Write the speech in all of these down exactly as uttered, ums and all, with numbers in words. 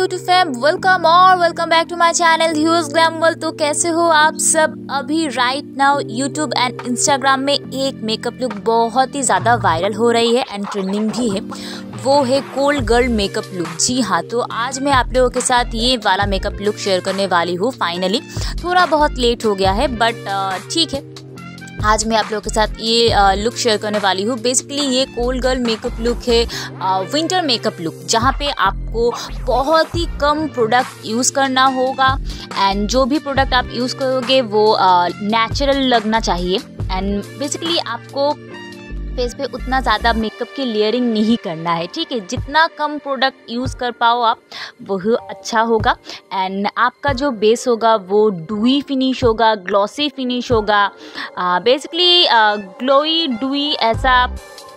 YouTube fam, welcome और welcome back to my channel huge glamour. तो कैसे हो आप सब? अभी right now YouTube and Instagram में एक मेकअप लुक बहुत ही ज़्यादा वायरल हो रही है एंड ट्रेंडिंग भी है, वो है कोल्ड गर्ल मेकअप लुक। जी हाँ, तो आज मैं आप लोगों के साथ ये वाला मेकअप लुक शेयर करने वाली हूँ। फाइनली थोड़ा बहुत लेट हो गया है बट ठीक है, आज मैं आप लोगों के साथ ये लुक शेयर करने वाली हूँ। बेसिकली ये कोल्ड गर्ल मेकअप लुक है, विंटर मेकअप लुक, जहाँ पे आपको बहुत ही कम प्रोडक्ट यूज़ करना होगा एंड जो भी प्रोडक्ट आप यूज़ करोगे वो नेचुरल लगना चाहिए। एंड बेसिकली आपको फेस पे उतना ज़्यादा मेकअप की लेयरिंग नहीं करना है, ठीक है। जितना कम प्रोडक्ट यूज़ कर पाओ आप वह अच्छा होगा एंड आपका जो बेस होगा वो डुई फिनिश होगा, ग्लॉसी फिनिश होगा। बेसिकली ग्लोई डुई ऐसा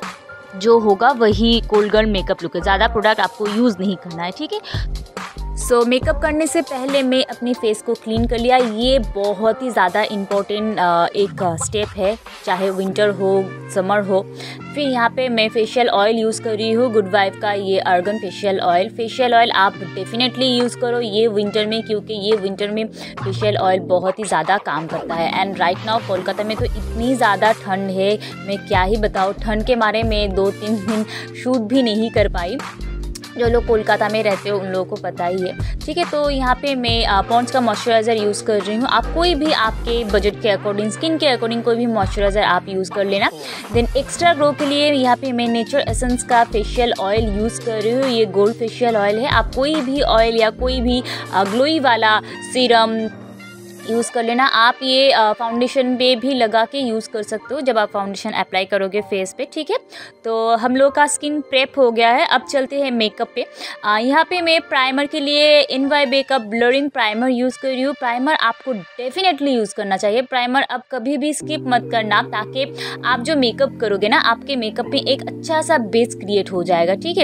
जो होगा वही कोल्ड गर्ल मेकअप लुक है। ज़्यादा प्रोडक्ट आपको यूज़ नहीं करना है, ठीक है। सो so, मेकअप करने से पहले मैं अपनी फेस को क्लीन कर लिया। ये बहुत ही ज़्यादा इम्पोर्टेंट एक स्टेप है, चाहे विंटर हो समर हो। फिर यहाँ पे मैं फेशियल ऑयल यूज़ कर रही हूँ, गुड वाइफ का ये argan facial oil. Facial oil आप डेफिनेटली यूज़ करो ये विंटर में, क्योंकि ये विंटर में फेशियल ऑयल बहुत ही ज़्यादा काम करता है। एंड राइट नाउ कोलकाता में तो इतनी ज़्यादा ठंड है, मैं क्या ही बताऊँ। ठंड के मारे में दो तीन दिन शूट भी नहीं कर पाई। जो लोग कोलकाता में रहते हो उन लोगों को पता ही है, ठीक है। तो यहाँ पे मैं पॉन्ड्स का मॉइस्चराइज़र यूज़ कर रही हूँ। आप कोई भी आपके बजट के अकॉर्डिंग, स्किन के अकॉर्डिंग कोई भी मॉइस्चराइज़र आप यूज़ कर लेना। देन एक्स्ट्रा ग्लो के लिए यहाँ पे मैं नेचर एसेंस का फेशियल ऑयल यूज़ कर रही हूँ। ये गोल्ड फेशियल ऑयल है। आप कोई भी ऑयल या कोई भी ग्लोई वाला सीरम यूज़ कर लेना। आप ये फाउंडेशन पे भी लगा के यूज़ कर सकते हो जब आप फाउंडेशन अप्लाई करोगे फेस पे, ठीक है। तो हम लोग का स्किन प्रेप हो गया है, अब चलते हैं मेकअप पे। यहाँ पे मैं प्राइमर के लिए इनवाई मेकअप ब्लरिंग प्राइमर यूज़ कर रही हूँ। प्राइमर आपको डेफिनेटली यूज़ करना चाहिए। प्राइमर आप कभी भी स्किप मत करना, ताकि आप जो मेकअप करोगे ना, आपके मेकअप में एक अच्छा सा बेस क्रिएट हो जाएगा, ठीक है।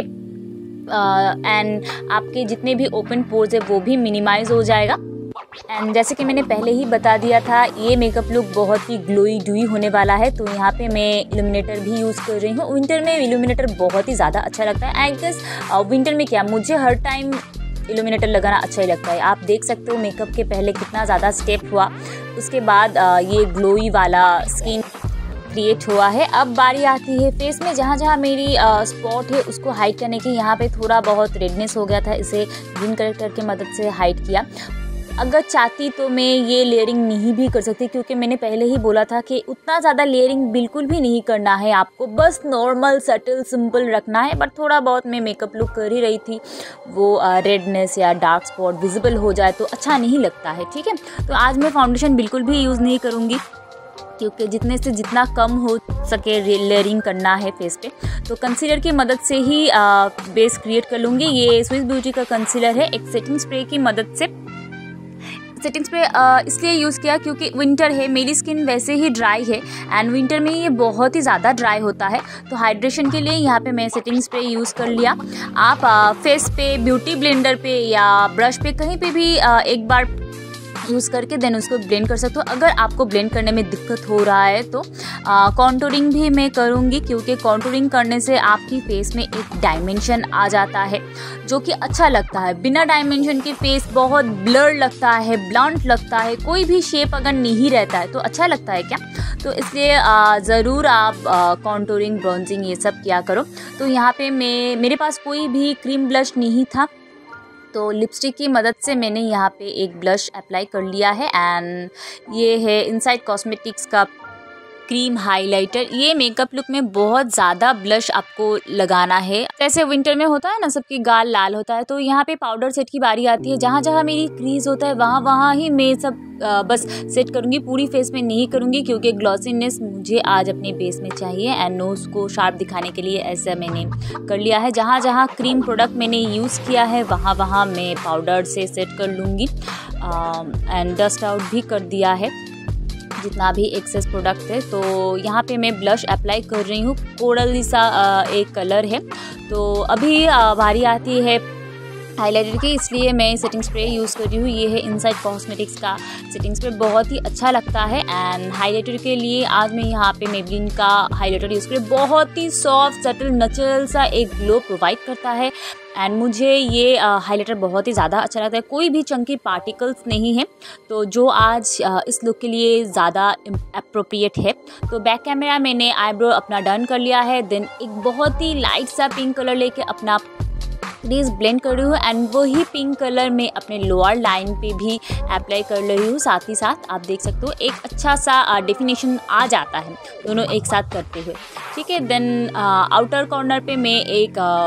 एंड uh, आपके जितने भी ओपन पोर्स है वो भी मिनिमाइज हो जाएगा। एंड जैसे कि मैंने पहले ही बता दिया था, ये मेकअप लुक बहुत ही ग्लोई डुई होने वाला है। तो यहाँ पे मैं इल्यूमिनेटर भी यूज़ कर रही हूँ। विंटर में इल्यूमिनेटर बहुत ही ज़्यादा अच्छा लगता है। आई गेस विंटर में क्या, मुझे हर टाइम इल्यूमिनेटर लगाना अच्छा ही लगता है। आप देख सकते हो मेकअप के पहले कितना ज़्यादा स्टेप हुआ, उसके बाद ये ग्लोई वाला स्किन क्रिएट हुआ है। अब बारी आती है फेस में, जहाँ जहाँ मेरी स्पॉट है उसको हाइड करने की। यहाँ पे थोड़ा बहुत रेडनेस हो गया था, इसे ग्रीन कलर की मदद से हाइड किया। अगर चाहती तो मैं ये लेयरिंग नहीं भी कर सकती, क्योंकि मैंने पहले ही बोला था कि उतना ज़्यादा लेयरिंग बिल्कुल भी नहीं करना है आपको, बस नॉर्मल सटल सिंपल रखना है। बट थोड़ा बहुत मैं मेकअप लुक कर ही रही थी, वो रेडनेस या डार्क स्पॉट विजिबल हो जाए तो अच्छा नहीं लगता है, ठीक है। तो आज मैं फाउंडेशन बिल्कुल भी यूज़ नहीं करूँगी, क्योंकि जितने से जितना कम हो सके लेयरिंग करना है फेस पे। तो कंसीलर की मदद से ही आ, बेस क्रिएट कर लूँगी। ये स्विस ब्यूटी का कंसीलर है, एक सेटिंग स्प्रे की मदद से। सेटिंग स्प्रे इसलिए यूज़ किया क्योंकि विंटर है, मेरी स्किन वैसे ही ड्राई है एंड विंटर में ये बहुत ही ज़्यादा ड्राई होता है। तो हाइड्रेशन के लिए यहाँ पे मैं सेटिंग स्प्रे यूज़ कर लिया। आप आ, फेस पे, ब्यूटी ब्लेंडर पे या ब्रश पे कहीं पे भी आ, एक बार यूज़ करके देन उसको ब्लेंड कर सकते हो। अगर आपको ब्लेंड करने में दिक्कत हो रहा है तो कॉन्टूरिंग भी मैं करूँगी, क्योंकि कॉन्टूरिंग करने से आपकी फेस में एक डायमेंशन आ जाता है जो कि अच्छा लगता है। बिना डायमेंशन के फेस बहुत ब्लर लगता है, ब्लंट लगता है। कोई भी शेप अगर नहीं रहता है तो अच्छा लगता है क्या? तो इसलिए ज़रूर आप कॉन्टूरिंग, ब्रॉन्जिंग ये सब किया करो। तो यहाँ पे मैं, मेरे पास कोई भी क्रीम ब्लश नहीं था, तो लिपस्टिक की मदद से मैंने यहाँ पे एक ब्लश अप्लाई कर लिया है। एंड ये है इनसाइड कॉस्मेटिक्स का क्रीम हाइलाइटर। ये मेकअप लुक में बहुत ज़्यादा ब्लश आपको लगाना है। जैसे विंटर में होता है ना, सबकी गाल लाल होता है, तो यहाँ पे पाउडर सेट की बारी आती है। जहाँ जहाँ मेरी क्रीज होता है वहाँ वहाँ ही मैं सब आ, बस सेट करूँगी, पूरी फेस में नहीं करूँगी, क्योंकि ग्लॉसीनेस मुझे आज अपने फेस में चाहिए एंड नोज़ को शार्प दिखाने के लिए ऐसा मैंने कर लिया है। जहाँ जहाँ क्रीम प्रोडक्ट मैंने यूज़ किया है वहाँ वहाँ मैं पाउडर से सेट कर लूँगी एंड डस्ट आउट भी कर दिया है जितना भी एक्सेस प्रोडक्ट है। तो यहाँ पे मैं ब्लश अप्लाई कर रही हूँ, कोरल सा एक कलर है। तो अभी बारी आती है हाइलाइटर की, इसलिए मैं सेटिंग स्प्रे यूज़ कर रही हूँ। ये है इनसाइड कॉस्मेटिक्स का सेटिंग स्प्रे, बहुत ही अच्छा लगता है। एंड हाइलाइटर के लिए आज मैं यहाँ पे मेबलिन का हाइलाइटर यूज़ कर रही हूँ। बहुत ही सॉफ्ट सटल नेचुरल सा एक ग्लो प्रोवाइड करता है। एंड मुझे ये हाइलाइटर बहुत ही ज़्यादा अच्छा लगता है, कोई भी चंकी पार्टिकल्स नहीं है, तो जो आज uh, इस लुक के लिए ज़्यादा अप्रोप्रिएट है। तो बैक कैमरा मैंने आईब्रो अपना डन कर लिया है। देन एक बहुत ही लाइट सा पिंक कलर लेके अपना प्लीज़ ब्लेंड कर रही हूँ एंड वही पिंक कलर में अपने लोअर लाइन पे भी अप्लाई कर रही हूँ। साथ ही साथ आप देख सकते हो एक अच्छा सा डेफिनेशन आ जाता है दोनों एक साथ करते हुए, ठीक है। देन आउटर कॉर्नर पे मैं एक आ,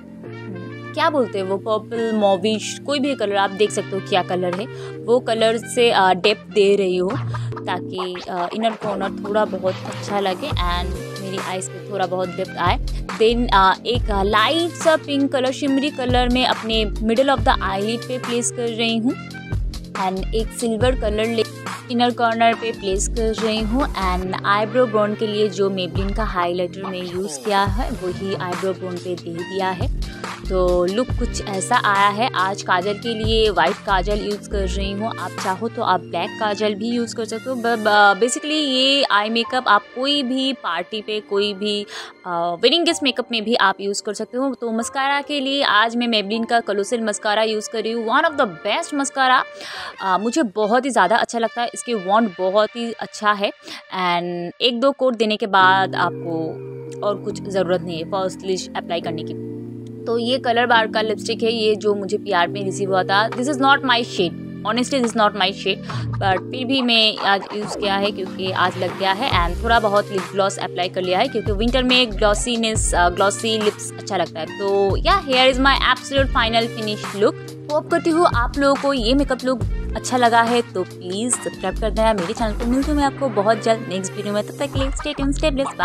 क्या बोलते हैं वो पर्पल मॉविश कोई भी कलर आप देख सकते हो क्या कलर है, वो कलर से डेप्थ दे रही हूँ ताकि इनर कॉर्नर थोड़ा बहुत अच्छा लगे एंड मेरी आईज पे थोड़ा बहुत डेप्थ आए। देन एक लाइट सा पिंक कलर शिमरी कलर में अपने मिडल ऑफ द आईलिड पे प्लेस कर रही हूँ एंड एक सिल्वर कलर ले इनर कॉर्नर पे प्लेस कर रही हूँ। एंड आईब्रो ब्राउन के लिए जो मेबलिन का हाइलाइटर में यूज़ किया है वही आईब्रो ब्राउन पे दे दिया है। तो लुक कुछ ऐसा आया है। आज काजल के लिए वाइट काजल यूज़ कर रही हूँ, आप चाहो तो आप ब्लैक काजल भी यूज़ कर सकते हो। बेसिकली ये आई मेकअप आप कोई भी पार्टी पे कोई भी वेडिंग गेस्ट मेकअप में भी आप यूज़ कर सकते हो। तो मस्कारा के लिए आज मैं मेबलिन का कलोसल मस्कारा यूज़ कर रही हूँ। One of the best mascara, मुझे बहुत ही ज़्यादा अच्छा लगता है। इसके वॉन्ड बहुत ही अच्छा है एंड एक दो कोट देने के बाद आपको और कुछ ज़रूरत नहीं है फर्स्ट लिश अप्लाई करने की। तो ये कलर बार का लिपस्टिक है, ये जो मुझे पीआर में रिसीव हुआ था। This is not my shade, honestly this not my shade, but फिर भी मैं आज यूज़ किया है क्योंकि आज लग गया है। एंड थोड़ा बहुत लिप ग्लॉस अप्लाई कर लिया है क्योंकि विंटर में ग्लॉसीनेस ग्लॉसी लिप्स अच्छा लगता है। तो या hair is my absolute final finish look. Hope करती हूँ आप लोगों को ये मेकअप लुक अच्छा लगा है, तो प्लीज़ सब्सक्राइब कर देना मेरे चैनल को। मिलती हूँ मैं आपको बहुत जल्द नेक्स्ट वीडियो में, तब तक के लिए stay tuned, stay blessed,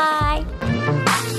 bye.